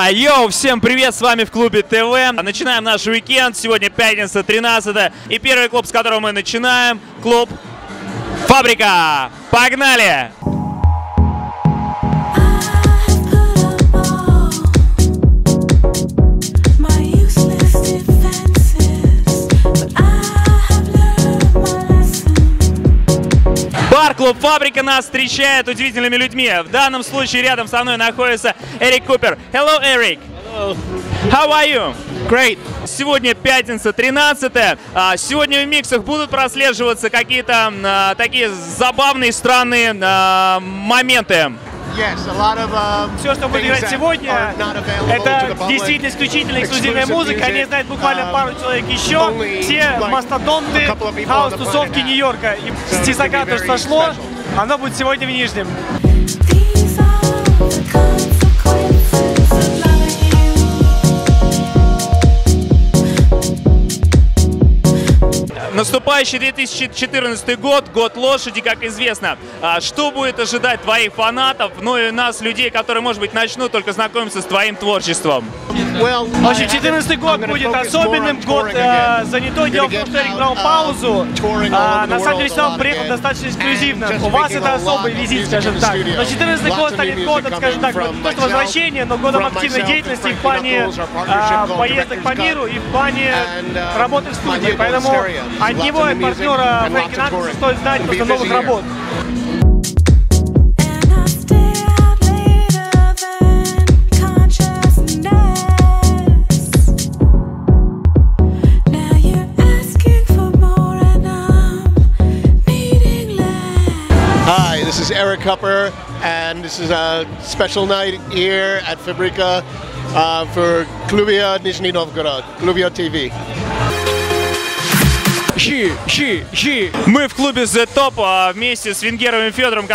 Йоу, всем привет, с вами в клубе ТВ. Начинаем наш уикенд, сегодня пятница, 13 и первый клуб, с которого мы начинаем, клуб Фабрика. Погнали! Бар-клуб Фабрика нас встречает удивительными людьми. В данном случае рядом со мной находится Эрик Купер. Hello, Eric. Hello. How are you? Great. Сегодня пятница, 13. Сегодня в миксах будут прослеживаться такие забавные, странные моменты. Все, что будет играть сегодня, это действительно исключительно эксклюзивная музыка. Они знают буквально пару человек еще. Все мастодонты хаус-тусовки Нью-Йорка. И с тесака то, что сошло, оно будет сегодня в Нижнем. Наступающий 2014 год, год лошади, как известно. Что будет ожидать твоих фанатов, ну и нас, людей, которые, может быть, начнут только знакомиться с твоим творчеством? В общем, 2014 год будет особенным, год занятой. Дело в том, что Эрик брал паузу. На самом деле, сюда он приехал достаточно эксклюзивно. У вас это особый визит, скажем так. Но 2014 год станет годом, скажем так, не то что возвращения, но годом активной деятельности в плане поездок по миру и в плане работы в студии. Поэтому от него и партнера Фрэнки Накса стоит знать просто новых работ. Hi, this is Eric Kupper, and this is a special night here at Fabrika for Klubia Nizhny Novgorod, Klubia TV. Мы в клубе The Top вместе с Венгеровым Федором.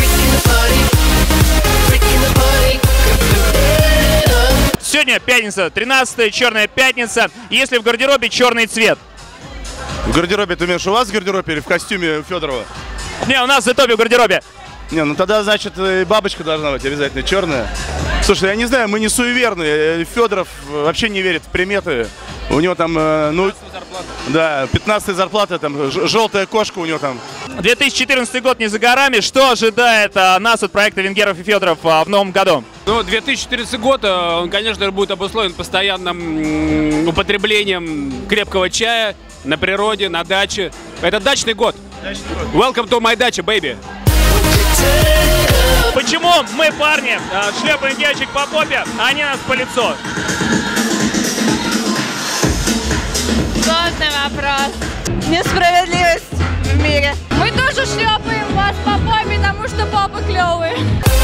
Сегодня пятница, 13-я, черная пятница. Если в гардеробе черный цвет. В гардеробе, ты имеешь у вас в гардеробе или в костюме Федорова? Не, у нас в The Top в гардеробе. Не, ну тогда, значит, и бабочка должна быть обязательно черная. Слушай, я не знаю, мы не суеверные. Федоров вообще не верит в приметы. У него там, да, 15-я зарплата, там, желтая кошка у него там. 2014 год не за горами. Что ожидает нас от проекта Венгеров и Федоров в новом году? Ну, 2014 год, он, конечно, будет обусловлен постоянным употреблением крепкого чая на природе, на даче. Это дачный год. Welcome to my dacha, baby. Почему мы, парни, шлепаем девочек по попе, а они нас по лицу? Сложный вопрос. Несправедливость в мире. Мы тоже шлепаем вас по попе, потому что попы клевые.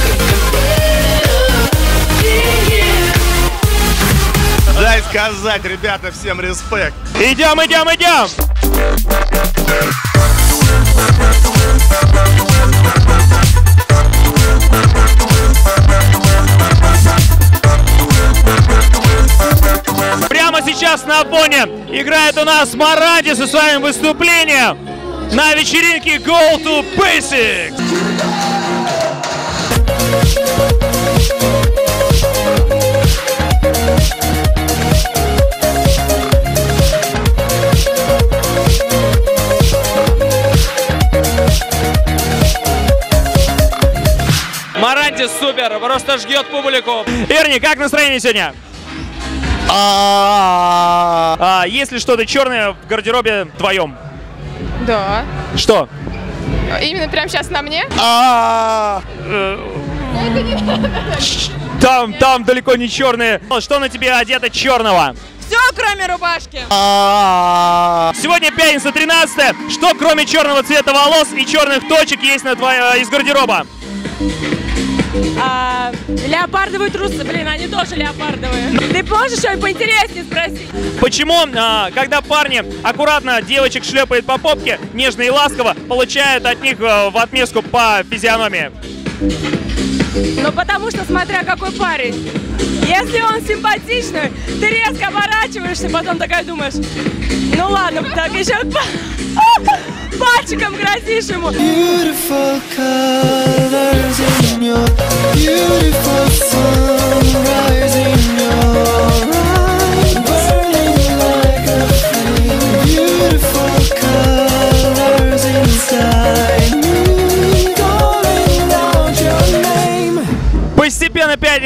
Дай сказать, ребята, всем респект. Идем, идем, идем! Прямо сейчас на фоне играет у нас Моранди со своим выступлением на вечеринке Go to Basics. Моранди супер, просто жгет публику. Эрни, как настроение сегодня? Есть ли что-то черное в гардеробе твоем? Да. Что? Именно прямо сейчас на мне? Там далеко не черные. Что на тебе одето черного? Все, кроме рубашки. Сегодня пятница, 13-я. Что кроме черного цвета волос и черных точек есть из гардероба? Леопардовые трусы, блин, они тоже леопардовые. Ты можешь что-нибудь поинтереснее спросить? Почему, когда парни аккуратно девочек шлепают по попке, нежно и ласково, получают от них в отместку по физиономии? Ну, потому что, смотря какой парень. Если он симпатичный, ты резко оборачиваешься, потом такая думаешь, ну ладно, так еще пальчиком грозишь ему. Beautiful colors in your beautiful sunrise in your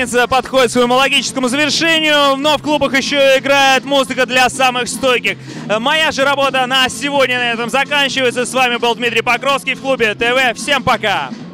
пятница подходит к своему логическому завершению, но в клубах еще играет музыка для самых стойких. Моя же работа на сегодня на этом заканчивается. С вами был Дмитрий Покровский в клубе ТВ. Всем пока!